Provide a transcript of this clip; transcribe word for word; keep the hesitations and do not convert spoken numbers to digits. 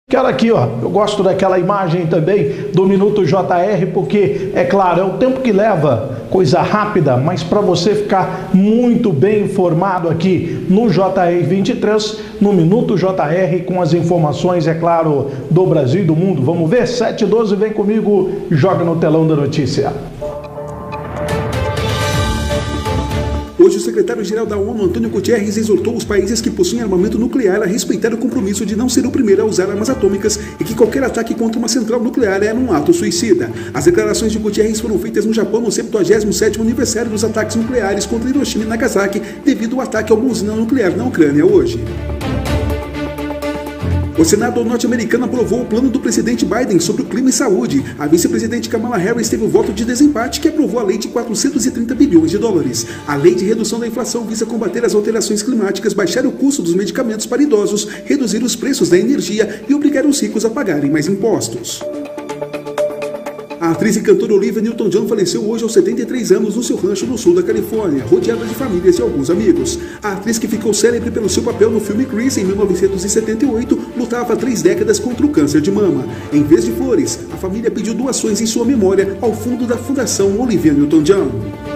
Aquela aqui, ó, eu gosto daquela imagem também do Minuto J R, porque, é claro, é o tempo que leva, coisa rápida, mas para você ficar muito bem informado aqui no J R vinte e três, no Minuto J R, com as informações, é claro, do Brasil e do mundo. Vamos ver? sete e doze, vem comigo, joga no telão da notícia. Hoje, o secretário-geral da ONU, Antônio Guterres, exortou os países que possuem armamento nuclear a respeitar o compromisso de não ser o primeiro a usar armas atômicas e que qualquer ataque contra uma central nuclear é um ato suicida. As declarações de Guterres foram feitas no Japão no septuagésimo sétimo aniversário dos ataques nucleares contra Hiroshima e Nagasaki, devido ao ataque a uma usina nuclear na Ucrânia hoje. O Senado norte-americano aprovou o plano do presidente Biden sobre o clima e saúde. A vice-presidente Kamala Harris teve o voto de desempate que aprovou a lei de quatrocentos e trinta bilhões de dólares. A lei de redução da inflação visa combater as alterações climáticas, baixar o custo dos medicamentos para idosos, reduzir os preços da energia e obrigar os ricos a pagarem mais impostos. A atriz e cantora Olivia Newton-John faleceu hoje aos setenta e três anos no seu rancho no sul da Califórnia, rodeada de famílias e alguns amigos. A atriz, que ficou célebre pelo seu papel no filme Grease em mil novecentos e setenta e oito, lutava há três décadas contra o câncer de mama. Em vez de flores, a família pediu doações em sua memória ao fundo da Fundação Olivia Newton-John.